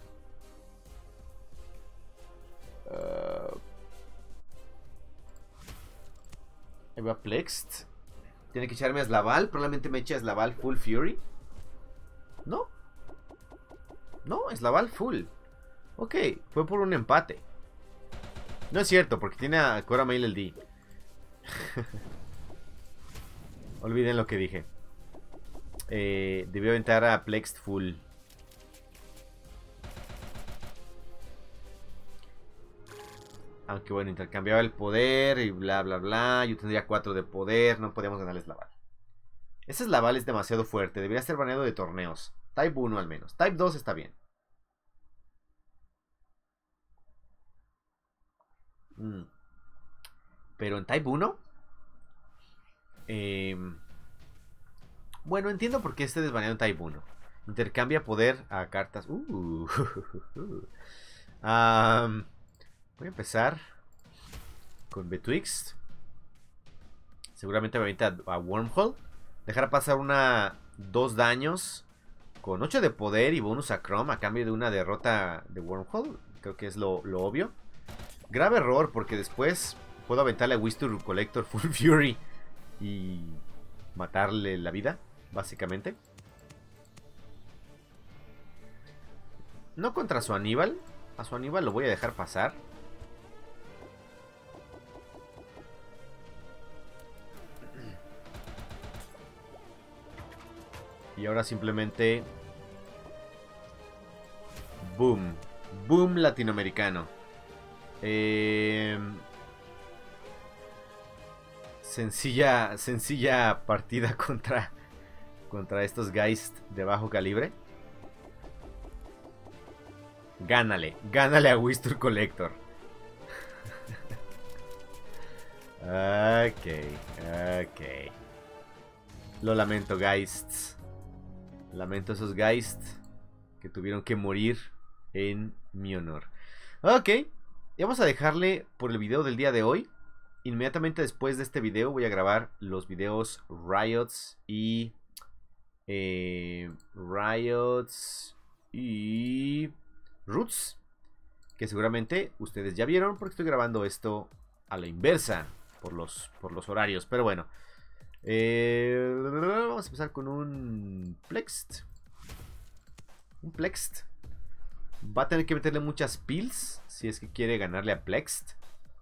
Uh, Ahí va Plexed. Tiene que echarme a Slaval. Probablemente me eche a Slaval Full Fury. No. No, Slaval Full. Ok, fue por un empate. No es cierto, porque tiene a Cora Mail el D. Olviden lo que dije. Eh, debió aventar a Plexed Full. Aunque bueno, intercambiaba el poder y bla bla bla. Yo tendría cuatro de poder. No podíamos ganarle Slaval. Ese Slaval es demasiado fuerte. Debería ser baneado de torneos. Type uno al menos. Type dos está bien. Mm. Pero en Type uno. Eh, bueno, entiendo por qué este desbaneado en Type uno. Intercambia poder a cartas. Uh, um, voy a empezar con Betwixt. Seguramente me avienta a Wormhole. Dejar pasar una dos daños con ocho de poder y bonus a Chrome a cambio de una derrota de Wormhole. Creo que es lo, lo obvio. Grave error, porque después puedo aventarle a Wistur Collector Full Fury y matarle la vida, básicamente. No contra su Aníbal. A su Aníbal lo voy a dejar pasar. Y ahora simplemente... Boom. Boom latinoamericano. Eh... Sencilla, sencilla partida contra, contra estos Geist de bajo calibre. Gánale, gánale a Wistur Collector. Ok, ok. Lo lamento, Geists. Lamento esos Geists que tuvieron que morir en mi honor. Ok, y vamos a dejarle por el video del día de hoy. Inmediatamente después de este video voy a grabar los videos Riots y... Eh, Riots y... Roots. Que seguramente ustedes ya vieron porque estoy grabando esto a la inversa por los, por los horarios. Pero bueno. Eh, vamos a empezar con un Plexed. Un Plexed. Va a tener que meterle muchas pills si es que quiere ganarle a Plexed.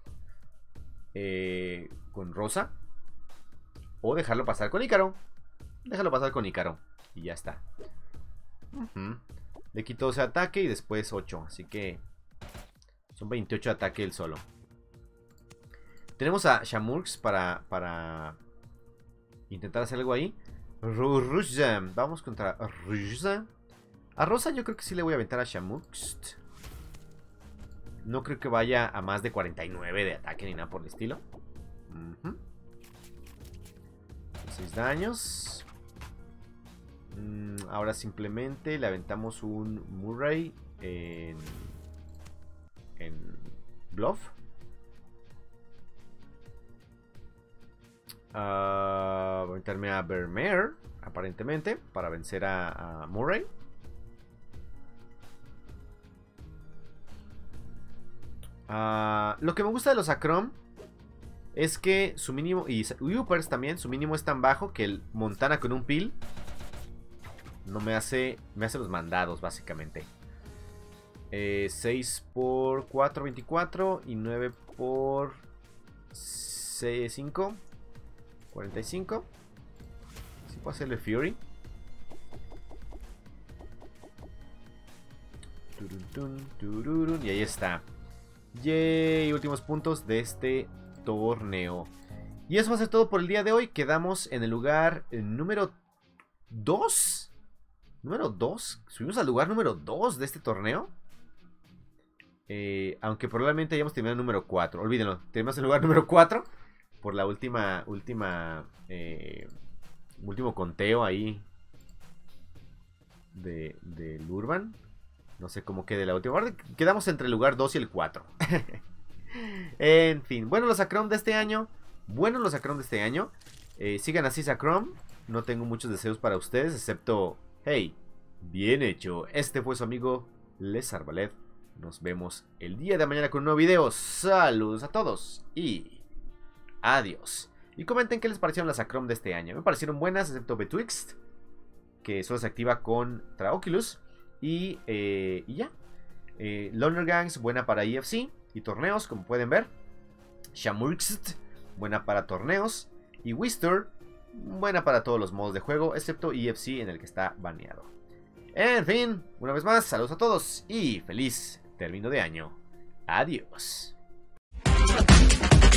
Eh, con Rosa. O dejarlo pasar con Ícaro. Déjalo pasar con Ícaro. Y ya está. Uh-huh. Le quito ese ataque y después ocho. Así que son veintiocho de ataque él solo. Tenemos a Shamurks para, para intentar hacer algo ahí. Rosa. Vamos contra Rosa. A Rosa yo creo que sí le voy a aventar a Shamux. No creo que vaya a más de cuarenta y nueve de ataque ni nada por el estilo. Uh-huh. seis daños. Mm, ahora simplemente le aventamos un Murray en, en Bluff. Uh, voy a meterme a Vermeer, aparentemente, para vencer a, a Murray. Uh, lo que me gusta de los Acrom es que su mínimo, y Upers también, su mínimo es tan bajo que el Montana con un pil no me hace, me hace los mandados, básicamente. Eh, seis por cuatro, veinticuatro, y nueve por cinco, cuarenta y cinco. Si puedo hacerle Fury. Turun, turun, turun, y ahí está. Yay, últimos puntos de este torneo. Y eso va a ser todo por el día de hoy. Quedamos en el lugar número dos. Número dos. Subimos al lugar número dos de este torneo. Eh, aunque probablemente hayamos terminado en el número cuatro. Olvídenlo, tenemos el lugar número cuatro. Por la última, última, eh, último conteo ahí de, del Urban. No sé cómo quede la última parte. Quedamos entre el lugar dos y el cuatro. En fin, bueno los Acrom de este año. Bueno los Acrom de este año. eh, Sigan así Acrom. No tengo muchos deseos para ustedes, excepto, hey, bien hecho. Este fue su amigo Les Arbaleth. Nos vemos el día de mañana con un nuevo video. Saludos a todos y adiós. Y comenten qué les parecieron las Acrom de este año. Me parecieron buenas, excepto Betwixt, que solo se activa contra Oculus. Y, eh, y ya. eh, Loner Gangs, buena para E F C y torneos, como pueden ver. Shamurxt, buena para torneos. Y Wister, buena para todos los modos de juego, excepto E F C, en el que está baneado. En fin, una vez más, saludos a todos y feliz término de año. Adiós.